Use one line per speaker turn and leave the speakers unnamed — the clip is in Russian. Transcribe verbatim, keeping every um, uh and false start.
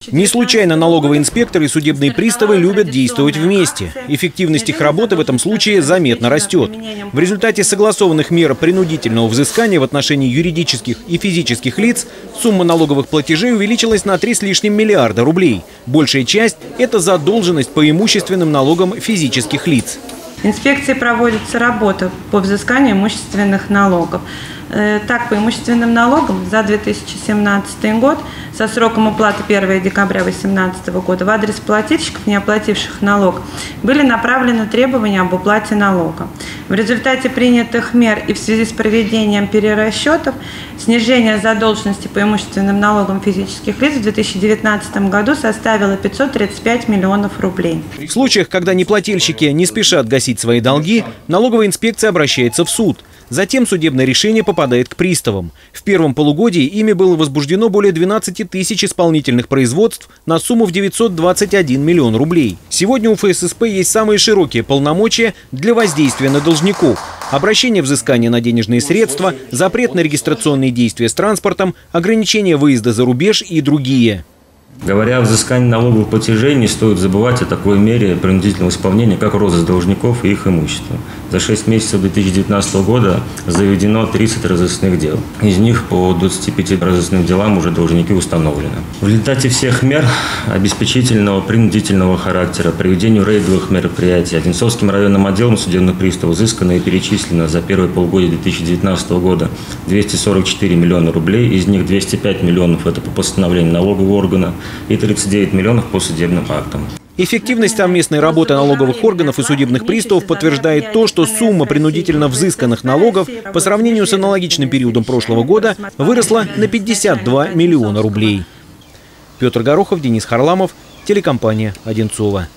Не случайно налоговые инспекторы и судебные приставы любят действовать вместе. Эффективность их работы в этом случае заметно растет. В результате согласованных мер принудительного взыскания в отношении юридических и физических лиц сумма налоговых платежей увеличилась на три с лишним миллиарда рублей. Большая часть – это задолженность по имущественным налогам физических лиц.
Инспекцией проводится работа по взысканию имущественных налогов. Так, по имущественным налогам за две тысячи семнадцатый год со сроком уплаты первого декабря две тысячи восемнадцатого года в адрес плательщиков, не оплативших налог, были направлены требования об уплате налога. В результате принятых мер и в связи с проведением перерасчетов снижение задолженности по имущественным налогам физических лиц в две тысячи девятнадцатом году составило пятьсот тридцать пять миллионов рублей.
В случаях, когда неплательщики не спешат гасить свои долги, налоговая инспекция обращается в суд. Затем судебное решение попадает к приставам. В первом полугодии ими было возбуждено более двенадцати тысяч исполнительных производств на сумму в девятьсот двадцать один миллион рублей. Сегодня у эф эс эс пэ есть самые широкие полномочия для воздействия на должников. Обращение взыскания на денежные средства, запрет на регистрационные действия с транспортом, ограничение выезда за рубеж и другие.
Говоря о взыскании налоговых платежей, не стоит забывать о такой мере принудительного исполнения, как розыск должников и их имущества. За шесть месяцев две тысячи девятнадцатого года заведено тридцать розыскных дел. Из них по двадцати пяти розыскным делам уже должники установлены. В результате всех мер обеспечительного принудительного характера, проведению рейдовых мероприятий Одинцовским районным отделом судебных приставов взыскано и перечислено за первое полугодие две тысячи девятнадцатого года двести сорок четыре миллиона рублей, из них двести пять миллионов – это по постановлению налогового органа, и тридцать девять миллионов по судебным актам.
Эффективность совместной работы налоговых органов и судебных приставов подтверждает то, что сумма принудительно взысканных налогов по сравнению с аналогичным периодом прошлого года выросла на пятьдесят два миллиона рублей. Петр Горохов, Денис Харламов, телекомпания «Одинцово».